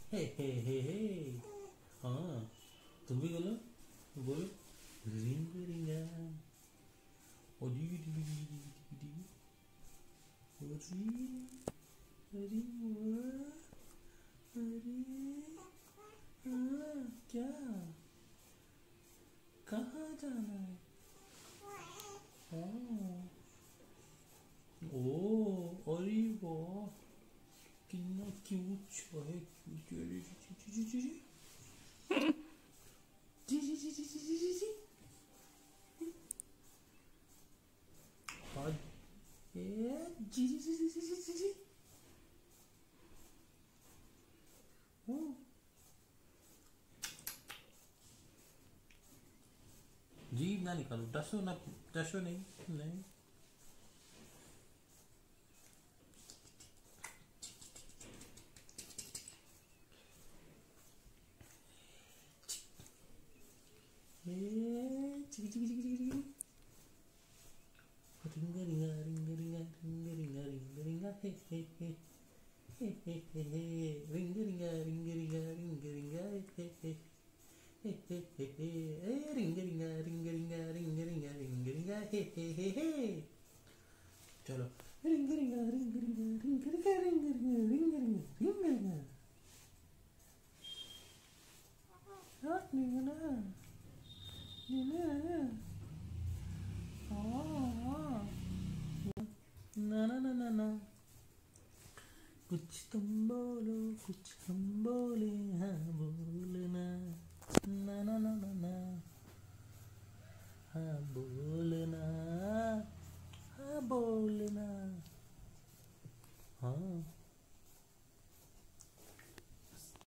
हे हाँ तुम भी बोलो बोलो रिंग रिंगा ओ डी डी डी डी डी अरे हाँ क्या कहाँ जाना है ओ अरे वाह कितना क्यूट है जीभ ना निकालो डसो ना डसो नहीं नहीं रिंगा रिंगा रिंगा रिंगा रिंगा रिंगा रिंगा रिंगा हे हे हे रिंगा रिंगा रिंगा रिंगा रिंगा रिंगा हे रिंगा रिंगा रिंगा रिंगा रिंगा रिंगा रिंगा रिंगा हे चलो रिंगा रिंगा रिंगा रिंगा रिंगा रिंगा रिंगा रिंगा रिंगा रिंगा रिंगा हाथ नहीं ना ना ना ना ना ना कुछ तुम बोलो कुछ हम बोले हाँ